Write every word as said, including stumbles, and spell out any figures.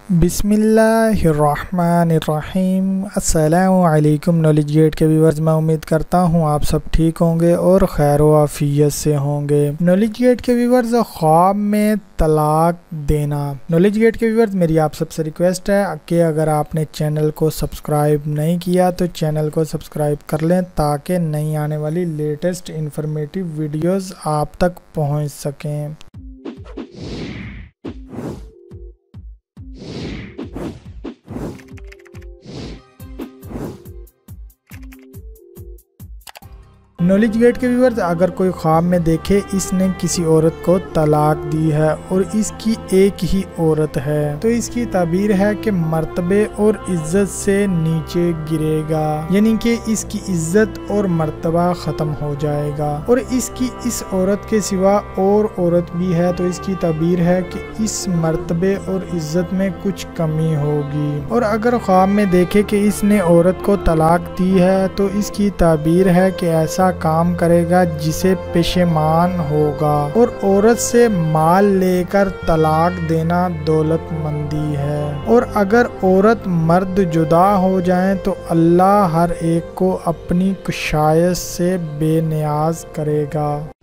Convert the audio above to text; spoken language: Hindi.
बिस्मिल्लाहिर्रहमानिर्रहीम। अस्सलामु अलैकुम नॉलेज गेट के व्यूअर्स, मैं उम्मीद करता हूँ आप सब ठीक होंगे और खैर व आफियत से होंगे। नॉलेज गेट के व्यूअर्स, ख्वाब में तलाक देना। नॉलेज गेट के व्यूअर्स, मेरी आप सबसे रिक्वेस्ट है कि अगर आपने चैनल को सब्सक्राइब नहीं किया तो चैनल को सब्सक्राइब कर लें ताकि नई आने वाली लेटेस्ट इंफॉर्मेटिव वीडियोस आप तक पहुँच सकें। नॉलेज गेट के व्यूअर्स, अगर कोई ख्वाब में देखे इसने किसी औरत को तलाक दी है और इसकी एक ही औरत है, तो इसकी ताबीर है कि मर्तबे और इज्जत से नीचे गिरेगा, यानी कि इसकी इज्जत और मर्तबा ख़त्म हो जाएगा और इसकी इस औरत के सिवा और औरत भी है तो इसकी ताबीर है कि इस मर्तबे और इज्जत में कुछ कमी होगी। और अगर ख्वाब में देखे कि इसने औरत को तलाक दी है तो इसकी ताबीर है कि ऐसा काम करेगा जिसे पेशेमान होगा। और औरत से माल लेकर तलाक देना दौलतमंदी है। और अगर औरत मर्द जुदा हो जाएं तो अल्लाह हर एक को अपनी कुशायश से बेनियाज करेगा।